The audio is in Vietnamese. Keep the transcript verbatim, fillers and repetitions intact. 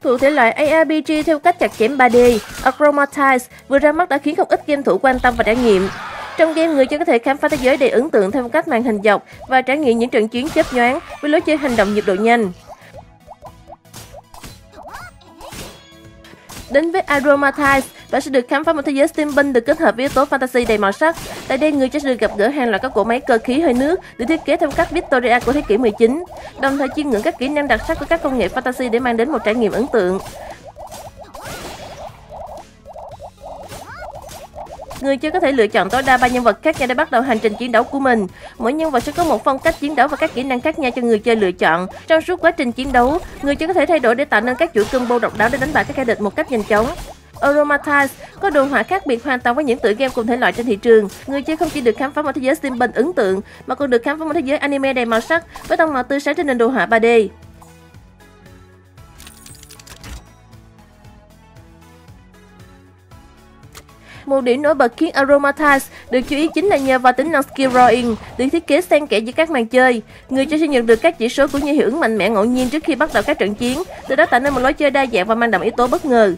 Thuộc thể loại a rờ pê giê theo cách chặt chém ba D, Achroma Tides vừa ra mắt đã khiến không ít game thủ quan tâm và trải nghiệm. Trong game, người chơi có thể khám phá thế giới đầy ấn tượng theo phong cách màn hình dọc và trải nghiệm những trận chiến chớp nhoáng với lối chơi hành động nhịp độ nhanh. Đến với Achroma Tides, bạn sẽ được khám phá một thế giới steampunk được kết hợp với yếu tố fantasy đầy màu sắc. Tại đây, người chơi sẽ được gặp gỡ hàng loạt các cỗ máy cơ khí hơi nước được thiết kế theo cách Victoria của thế kỷ mười chín, đồng thời chiêm ngưỡng các kỹ năng đặc sắc của các công nghệ fantasy để mang đến một trải nghiệm ấn tượng. Người chơi có thể lựa chọn tối đa ba nhân vật khác nhau để bắt đầu hành trình chiến đấu của mình. Mỗi nhân vật sẽ có một phong cách chiến đấu và các kỹ năng khác nhau cho người chơi lựa chọn. Trong suốt quá trình chiến đấu, người chơi có thể thay đổi để tạo nên các chuỗi combo độc đáo để đánh bại các kẻ địch một cách nhanh chóng. Achroma Tides có đồ họa khác biệt hoàn toàn với những tựa game cùng thể loại trên thị trường. Người chơi không chỉ được khám phá một thế giới steampunk ấn tượng mà còn được khám phá một thế giới anime đầy màu sắc với tông màu tươi sáng trên nền đồ họa ba D. Một điểm nổi bật khiến Achroma Tides được chú ý chính là nhờ vào tính năng skill drawing được thiết kế xen kẽ giữa các màn chơi. Người chơi sẽ nhận được các chỉ số cũng như hiệu ứng mạnh mẽ ngẫu nhiên trước khi bắt đầu các trận chiến, từ đó tạo nên một lối chơi đa dạng và mang đậm yếu tố bất ngờ.